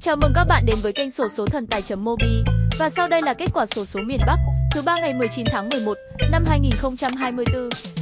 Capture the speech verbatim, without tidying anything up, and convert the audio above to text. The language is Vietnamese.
Chào mừng các bạn đến với kênh xổ số thần tài.mobi. Và sau đây là kết quả xổ số miền Bắc thứ ba ngày mười chín tháng mười một năm hai nghìn không trăm hai mươi tư.